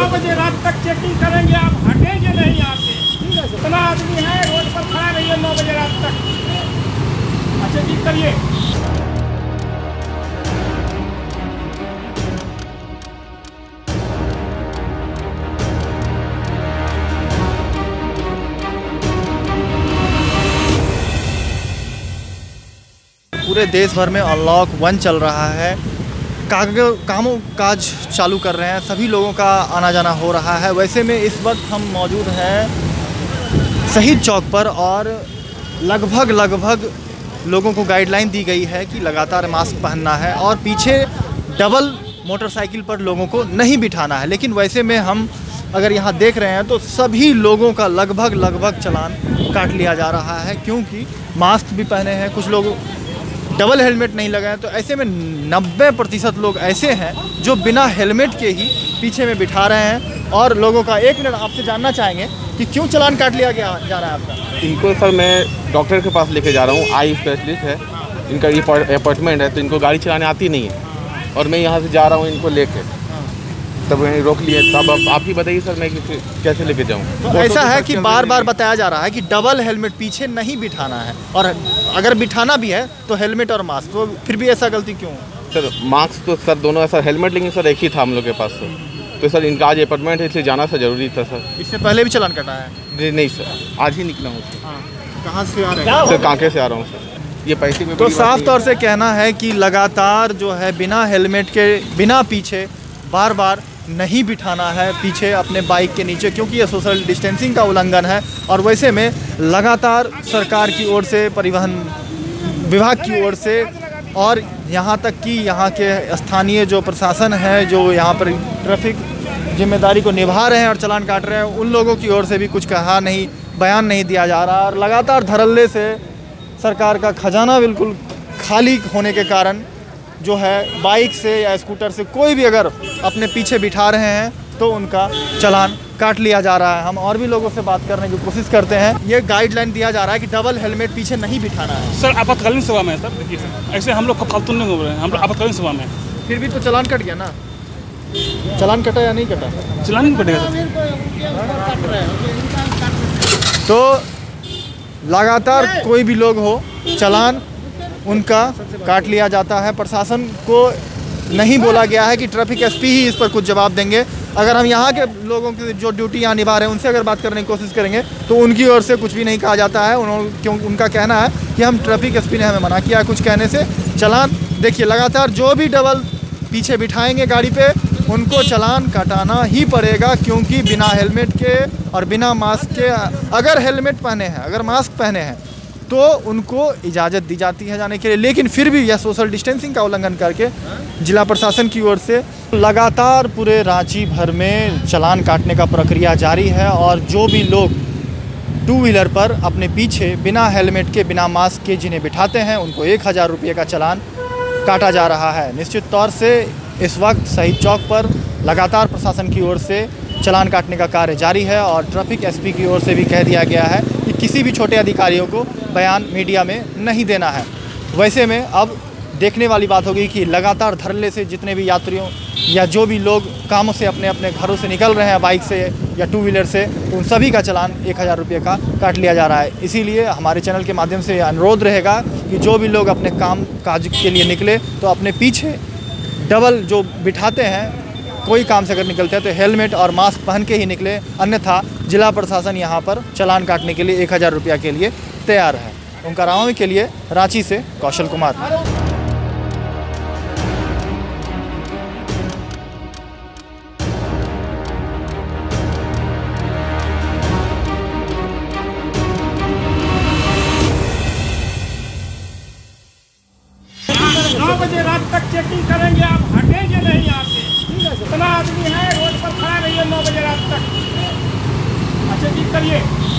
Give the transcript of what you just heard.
9 बजे रात तक चेकिंग करेंगे, आप हटेंगे नहीं यहाँ से। ठीक है, इतना आदमी है रोड पर खड़ा रहिए 9 बजे रात तक। अच्छा जी, करिए। पूरे देश भर में अनलॉक 1 चल रहा है। कामों काज चालू कर रहे हैं, सभी लोगों का आना जाना हो रहा है। वैसे में इस वक्त हम मौजूद हैं शहीद चौक पर और लगभग लोगों को गाइडलाइन दी गई है कि लगातार मास्क पहनना है और पीछे डबल मोटरसाइकिल पर लोगों को नहीं बिठाना है। लेकिन वैसे में हम अगर यहाँ देख रहे हैं तो सभी लोगों का लगभग चालान काट लिया जा रहा है, क्योंकि मास्क भी पहने हैं, कुछ लोग डबल हेलमेट नहीं लगाए। तो ऐसे में 90% लोग ऐसे हैं जो बिना हेलमेट के ही पीछे में बिठा रहे हैं। और लोगों का 1 मिनट आपसे जानना चाहेंगे कि क्यों चालान काट लिया जा रहा है आपका? इनको सर मैं डॉक्टर के पास लेके जा रहा हूँ, आई स्पेशलिस्ट है, इनका अपॉइंटमेंट है, तो इनको गाड़ी चलाने आती नहीं है और मैं यहाँ से जा रहा हूँ इनको लेके, तब मैंने रोक लिया। तब आप ही बताइए सर मैं कैसे लेके जाऊँ? तो ऐसा है कि बार बताया जा रहा है कि डबल हेलमेट पीछे नहीं बिठाना है, और अगर बिठाना भी है तो हेलमेट और मास्क। तो फिर भी ऐसा गलती क्यों? सर मास्क तो सर दोनों है सर, हेलमेट लेकिन सर एक ही था हम लोग के पास। तो सर इनका आज अपॉइंटमेंट है, इसलिए जाना सर जरूरी था सर। इससे पहले भी चालान कटा है? नहीं सर, आज ही निकला हूँ। कहाँ से आ रहे हैं? सर कांके से आ रहा हूँ सर। ये पैसे में तो साफ तौर से कहना है कि लगातार जो है बिना हेलमेट के, बिना पीछे बार नहीं बिठाना है पीछे अपने बाइक के नीचे, क्योंकि ये सोशल डिस्टेंसिंग का उल्लंघन है। और वैसे में लगातार सरकार की ओर से, परिवहन विभाग की ओर से, और यहाँ तक कि यहाँ के स्थानीय जो प्रशासन है, जो यहाँ पर ट्रैफिक जिम्मेदारी को निभा रहे हैं और चालान काट रहे हैं, उन लोगों की ओर से भी कुछ कहा नहीं, बयान नहीं दिया जा रहा। और लगातार धड़ल्ले से सरकार का खजाना बिल्कुल खाली होने के कारण जो है बाइक से या स्कूटर से कोई भी अगर अपने पीछे बिठा रहे हैं तो उनका चालान काट लिया जा रहा है। हम और भी लोगों से बात करने की कोशिश करते हैं। ये गाइडलाइन दिया जा रहा है कि डबल हेलमेट पीछे नहीं बिठाना है। सर आपातकालीन सेवा में है सर, देखिए सर, ऐसे हम लोग फालतू नहीं घूम रहे हैं, हम लोग आपातकालीन सेवा में। फिर भी तो चालान कट गया ना? चालान कटा या नहीं कटा? चालान नहीं कटेगा सर। तो लगातार कोई भी लोग हो, चालान उनका काट लिया जाता है। प्रशासन को नहीं बोला गया है कि ट्रैफिक एसपी ही इस पर कुछ जवाब देंगे। अगर हम यहाँ के लोगों की जो ड्यूटी यहाँ निभा रहे हैं उनसे अगर बात करने की कोशिश करेंगे तो उनकी ओर से कुछ भी नहीं कहा जाता है। उनका कहना है कि हम ट्रैफिक एसपी ने हमें मना किया है कुछ कहने से। चालान देखिए, लगातार जो भी डबल पीछे बिठाएंगे गाड़ी पे उनको चालान काटाना ही पड़ेगा, क्योंकि बिना हेलमेट के और बिना मास्क के, अगर हेलमेट पहने हैं, अगर मास्क पहने हैं तो उनको इजाज़त दी जाती है जाने के लिए। लेकिन फिर भी यह सोशल डिस्टेंसिंग का उल्लंघन करके जिला प्रशासन की ओर से लगातार पूरे रांची भर में चालान काटने का प्रक्रिया जारी है। और जो भी लोग 2 व्हीलर पर अपने पीछे बिना हेलमेट के, बिना मास्क के जिन्हें बिठाते हैं, उनको 1000 रुपये का चालान काटा जा रहा है। निश्चित तौर से इस वक्त शहीद चौक पर लगातार प्रशासन की ओर से चालान काटने का कार्य जारी है। और ट्रैफिक एसपी की ओर से भी कह दिया गया है कि किसी भी छोटे अधिकारियों को बयान मीडिया में नहीं देना है। वैसे में अब देखने वाली बात होगी कि लगातार धरने से जितने भी यात्रियों या जो भी लोग कामों से अपने अपने घरों से निकल रहे हैं बाइक से या 2 व्हीलर से, उन सभी का चालान 1000 रुपये का काट लिया जा रहा है। इसीलिए हमारे चैनल के माध्यम से अनुरोध रहेगा कि जो भी लोग अपने काम काज के लिए निकले तो अपने पीछे डबल जो बिठाते हैं, कोई काम से अगर निकलते हैं तो हेलमेट और मास्क पहन के ही निकले, अन्यथा जिला प्रशासन यहाँ पर चालान काटने के लिए 1000 रुपये के लिए तैयार है। ओंकार रामावी के लिए रांची से कौशल कुमार। बजे रात तक चेकिंग करेंगे, आप हटेंगे नहीं यहाँ से। ठीक है, इतना आदमी है रोड पर खड़ा रहिए 9 बजे रात तक। अच्छा जी, करिए।